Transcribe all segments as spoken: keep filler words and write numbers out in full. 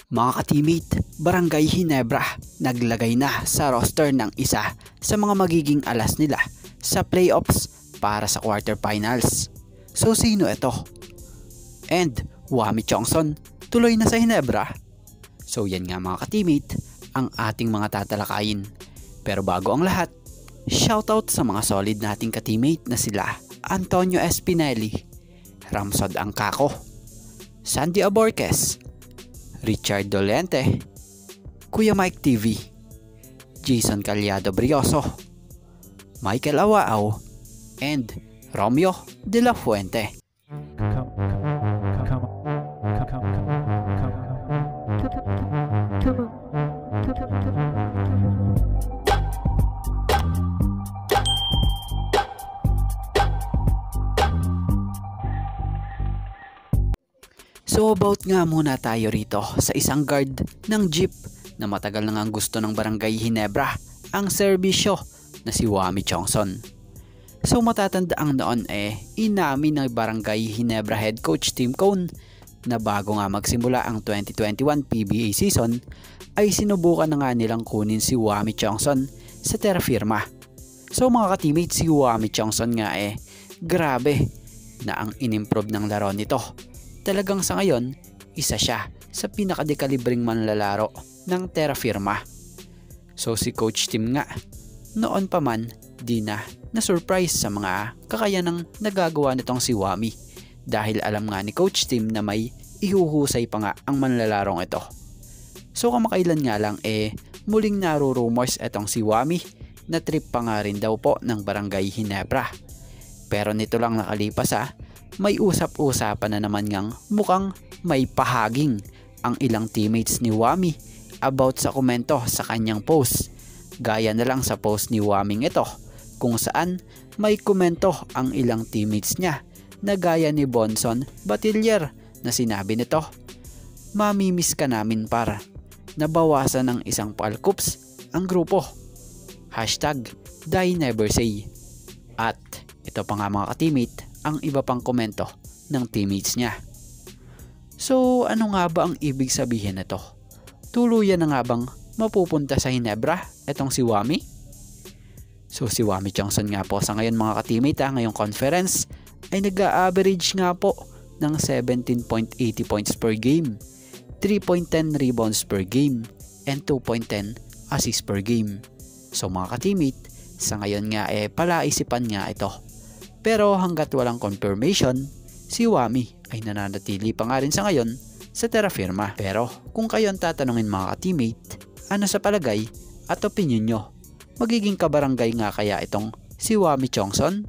Mga ka-teammate, Barangay Ginebra naglagay na sa roster ng isa sa mga magiging alas nila sa playoffs para sa quarterfinals. So sino ito? And Wami Chongson tuloy na sa Ginebra? So yan nga mga ka-teammate ang ating mga tatalakayin. Pero bago ang lahat, shoutout sa mga solid nating ka-teammate na sila Antonio Espinelli, Ramsod Angkako, Sandy Aborquez, Richard Dolente, Kuya Mike T V, Jason Calyado Brioso, Michael Awao, and Romeo De La Fuente. So about nga muna tayo rito sa isang guard ng jeep na matagal na nga gusto ng Barangay Ginebra ang serbisyo na si Wami Chongson. So matatandaang noon eh inamin ng Barangay Ginebra head coach Tim Cone na bago nga magsimula ang twenty twenty-one P B A season ay sinubukan na nga nilang kunin si Wami Chongson sa Terra Firma. So mga ka-teammates, si Wami Chongson nga eh grabe na ang inimprove ng laro nito. Talagang sa ngayon, isa siya sa pinakadekalibreng manlalaro ng Terra Firma. So si Coach Tim nga, noon pa man, di na na-surprise sa mga kakayanang nagagawa nitong si Wami dahil alam nga ni Coach Tim na may ihuhusay pa nga ang manlalarong ito. So kamakailan nga lang eh muling narurumors itong si Wami na trip pa nga rin daw po ng Barangay Ginebra. Pero nito lang nakalipas ah, may usap-usapan na naman ngang mukhang may pahaging ang ilang teammates ni Wami about sa komento sa kanyang post. Gaya na lang sa post ni Waming ito kung saan may komento ang ilang teammates niya na gaya ni Bonson Batiller na sinabi nito, "Mamimiss ka namin par, nabawasan ng isang palkups ang grupo. Hashtag die never say." At ito pa nga mga ka-teammate ang iba pang komento ng teammates niya. So ano nga ba ang ibig sabihin nito? Tuluyan na nga bang mapupunta sa Ginebra etong si Wami? So si Wami Chongson nga po sa ngayon mga ka-teammate ah, ngayong conference ay nag-a-average nga po ng seventeen point eight zero points per game, three point one zero rebounds per game, and two point one zero assists per game. So mga ka-teammate, sa ngayon nga eh palaisipan nga ito. Pero hanggat walang confirmation, si Wami ay nananatili pa nga rin sa ngayon sa Terra Firma. Pero kung kayo ang tatanungin mga ka-teammate, ano sa palagay at opinion nyo? Magiging kabarangay nga kaya itong si Wami Chongson?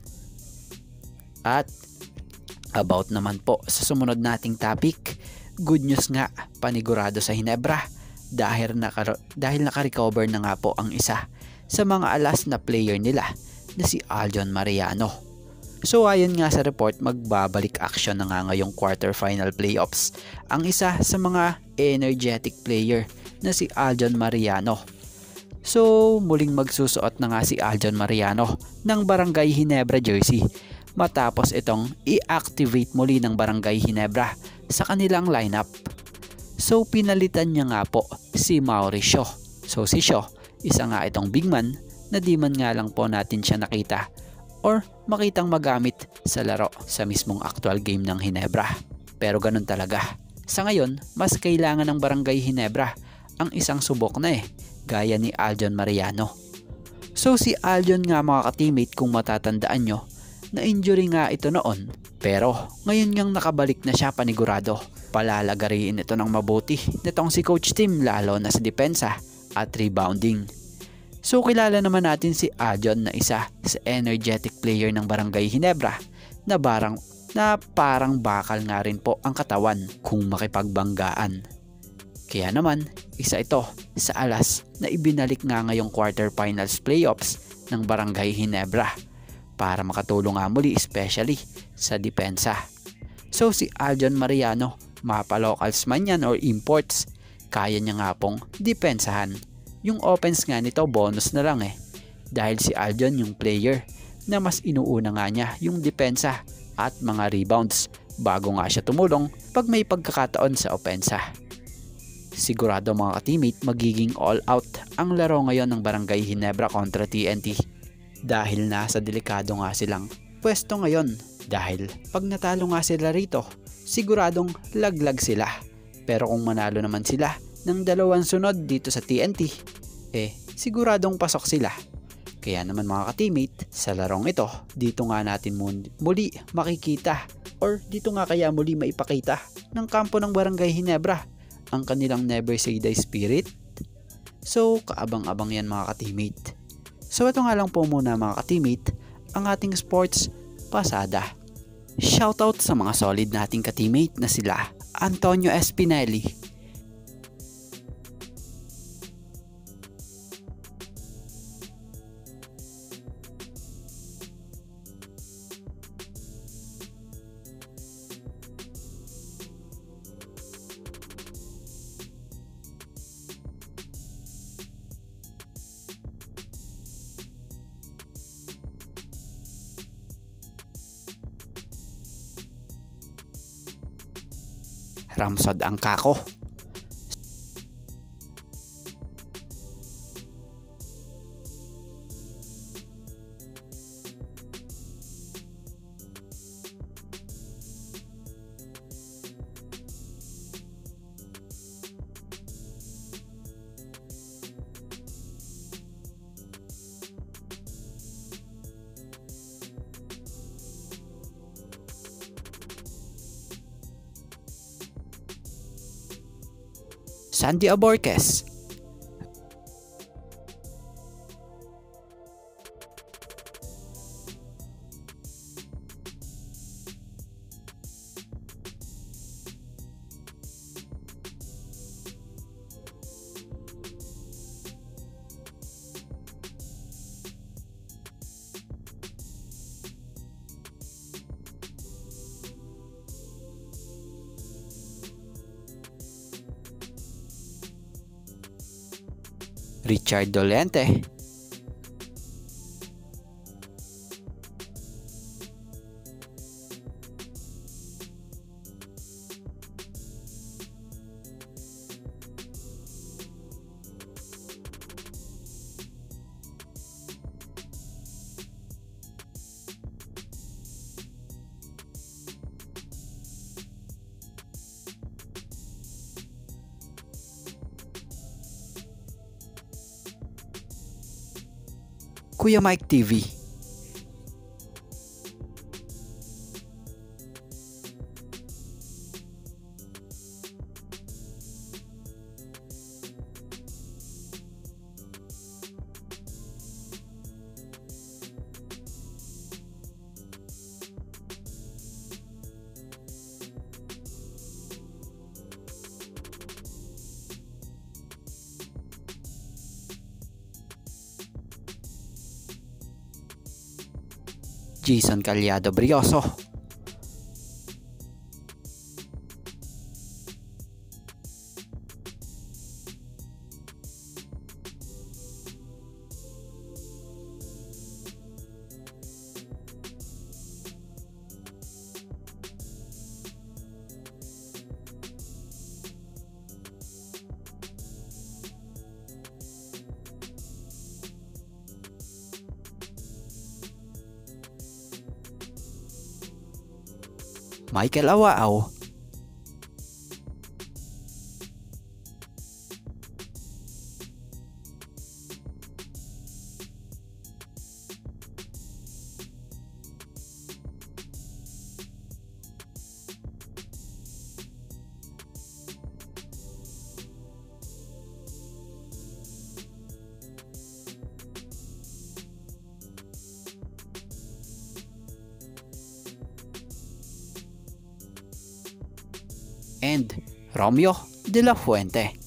At about naman po sa sumunod nating topic, good news nga panigurado sa Ginebra dahil, naka, dahil naka-recover na nga po ang isa sa mga alas na player nila na si Aljon Mariano. So ayon nga sa report, magbabalik action na nga ngayong quarterfinal playoffs ang isa sa mga energetic player na si Aljon Mariano. So muling magsusuot na nga si Aljon Mariano ng Barangay Ginebra jersey matapos itong i-activate muli ng Barangay Ginebra sa kanilang lineup. So pinalitan niya nga po si Mauricio. So si Sho, isa nga itong big man na di man nga lang po natin siya nakita or makitang magamit sa laro sa mismong actual game ng Ginebra. Pero ganun talaga. Sa ngayon, mas kailangan ng Barangay Ginebra ang isang subok na eh, gaya ni Aljon Mariano. So si Aljon nga mga ka-teammate, kung matatandaan nyo, na-injury nga ito noon. Pero ngayon ngang nakabalik na siya panigurado. Palalagariin ito ng mabuti nitong si Coach Tim, lalo na sa depensa at rebounding. So kilala naman natin si Aljon na isa sa energetic player ng Barangay Ginebra na barang na parang bakal nga rin po ang katawan kung makipagbanggaan. Kaya naman isa ito sa alas na ibinalik nga ngayong quarterfinals playoffs ng Barangay Ginebra para makatulong nga muli especially sa depensa. So si Aljon Mariano, mapa-locals man yan or imports, kaya niya nga pong depensahan. Yung offense nga nito bonus na lang eh, dahil si Aljon yung player na mas inuuna nga niya yung depensa at mga rebounds bago nga siya tumulong pag may pagkakataon sa opensa. Sigurado mga ka-teammate magiging all out ang laro ngayon ng Barangay Ginebra kontra T N T. Dahil nasa delikado nga silang pwesto ngayon. Dahil pag natalo nga sila rito, siguradong laglag sila. Pero kung manalo naman sila ng dalawang sunod dito sa T N T, eh siguradong pasok sila. Kaya naman mga ka-teammate, sa larong ito, dito nga natin muli makikita or dito nga kaya muli maipakita ng kampo ng Barangay Ginebra ang kanilang Never Say Die spirit. So kaabang-abang yan mga ka-teammate. So ito nga lang po muna mga ka-teammate ang ating sports pasada. Shoutout sa mga solid nating ka-teammate na sila Antonio Espinelli, Ramsod Angkako, Sandy Aborquez, Richard Dolente, Kuya Mike T V, Jason Calyado Brioso, Michael Awao, and Romeo De La Fuente.